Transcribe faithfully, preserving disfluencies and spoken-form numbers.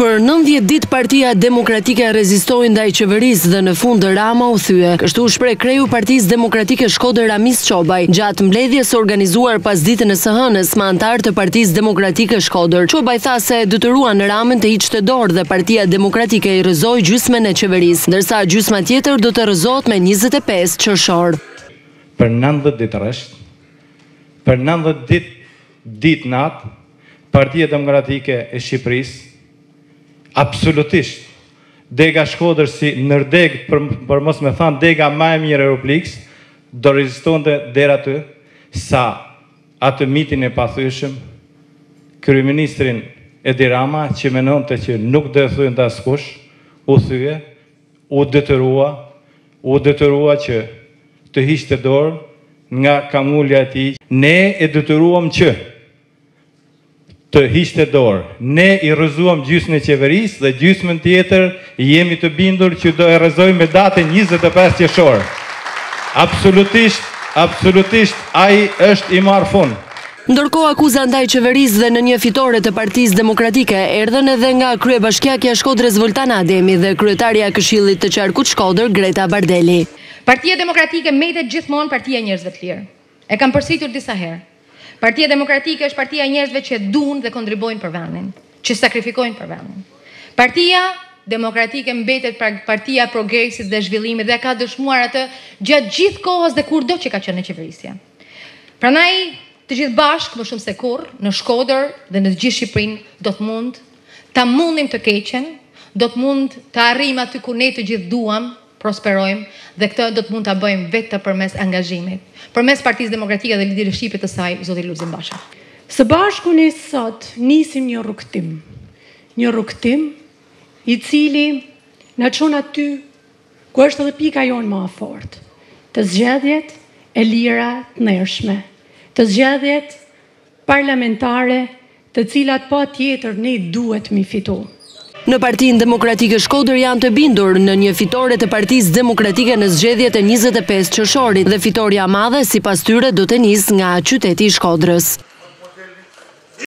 Për nëntëdhjetë ditë Partia Demokratike rezistoi ndaj qeverisë dhe në fund Rama u thye. Kështu shpreh kreu Partisë Demokratike Shkodër Ramis Çobaj gjatë mbledhjes organizuar pas ditën e së hënës me anëtarë të Partisë Demokratike Shkodër. Çobaj tha se detyruan Ramën të hiqte dorë dhe Partia Demokratike i rrëzoi gjysmën e qeverisë, ndërsa gjysma tjetër do të rrëzohet me njëzet e pesë qershor. Për nëntëdhjetë ditë rresht, për nëntëdhjetë ditë ditë natë, Partia Demokratike e Shqipërisë absolutisht dega Shkodër si nërdeg, për, për mos me thanë dega ma e mirë e Republikës, do rezistonte dera të sa atë mitin e pathyeshëm kryeministrin Edi Rama që menonte që nuk do të thyen të askush, u thye, u detyrua, u detyrua që të hiqte dorë nga kamulja e tij. Ne e detyruam që të hiqte dorë. Ne i rrëzuam gjysmën e qeverisë dhe gjysmën tjetër jemi të bindur që do e rrëzojmë me datën njëzet e pesë qershor. Absolutisht, absolutisht ai është i marrë fund. Ndërkohë akuza ndaj qeverisë dhe në një fitore të Partisë Demokratike erdhën edhe nga kryebashkiakja Shkodrës Voltan Ademi dhe kryetaria e Këshillit të Qarkut Shkodër Greta Bardeli. Partia Demokratike mbetet gjithmonë partia e njerëzve të lirë. E kam përsëritur disa herë. Partia Demokratike është partia e njerëzve që duan dhe kontribojnë për vendin, që sakrifikojnë për vendin. Partia Demokratike mbetet partia e progresit dhe zhvillimit dhe ka dëshmuar atë gjatë gjithë kohës dhe kurdo që ka qenë në qeverisje. Prandaj të gjithë bashkë, më shumë se kurrë, në Shkodër dhe në gjithë Shqipërinë do të mund ta mundim të keqen, do të mund të arrijmë aty ku ne të gjithë duam, prosperojmë dhe këtë do të mund ta bëjmë vetë përmes angazhimit, përmes Partisë Demokratike dhe lidershipit të saj, zoti Lulzim Basha. Së bashku ne sot nisim një rrugtim, një rrugtim i cili na çon aty ku është edhe pika jonë më e fortë, të zgjedhjet e lira të ndershme, të zgjedhjet parlamentare, të cilat patjetër ne duhet mi fitu. Në Partinë Demokratike Shkodër janë të bindur në një fitore të Partisë Demokratike në zgjedhjet e njëzet e pesë qershorit dhe fitoria madhe sipas tyre do të nisë nga qyteti i Shkodrës.